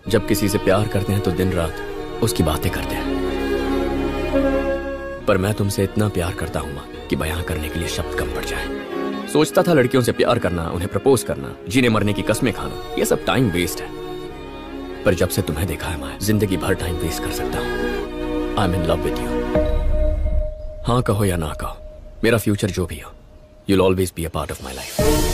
जब किसी से प्यार करते हैं तो दिन रात उसकी बातें करते हैं, पर मैं तुमसे इतना प्यार करता हूं मां कि बयां करने के लिए शब्द कम पड़ जाए। सोचता था लड़कियों से प्यार करना, उन्हें प्रपोज करना, जीने मरने की कस्में खाना, ये सब टाइम वेस्ट है। पर जब से तुम्हें देखा है मैं जिंदगी भर टाइम वेस्ट कर सकता हूं। I am in love with you. हाँ कहो या ना कहो, मेरा फ्यूचर जो भी हो, you'll always be a part of my life.